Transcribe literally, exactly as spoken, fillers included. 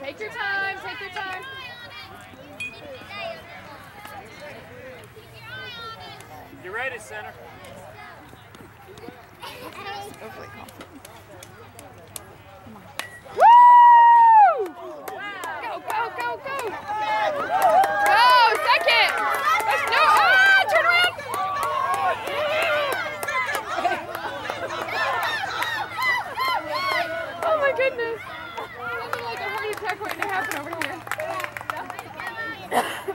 Take your time, take your time. You're ready, center. Overly confident. Woo! Go, go, go, go! Go, second! Let's do it! Ah, turn around! Oh my goodness! Sounded like a heart attack waiting to happen over here.